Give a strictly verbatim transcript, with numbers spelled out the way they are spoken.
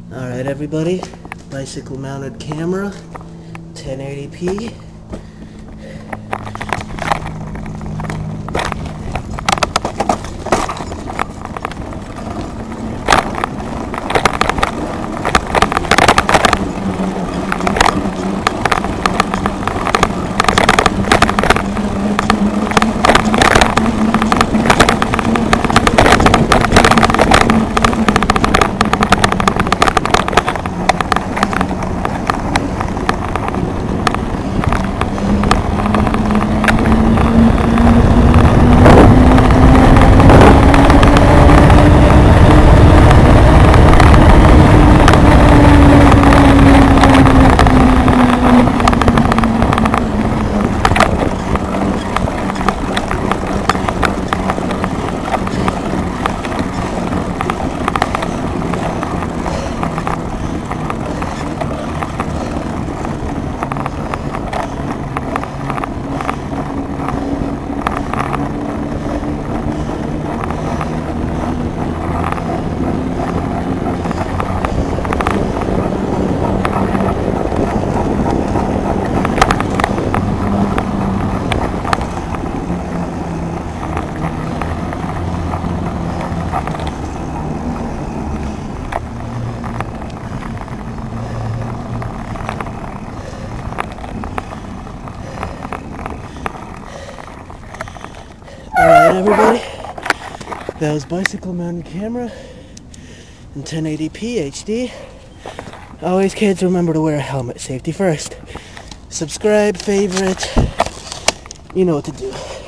Alright everybody, bicycle mounted camera, ten eighty p. Alright everybody, that was bicycle mounted camera in ten eighty p H D. Always kids, remember to wear a helmet. Safety first. Subscribe, favorite, you know what to do.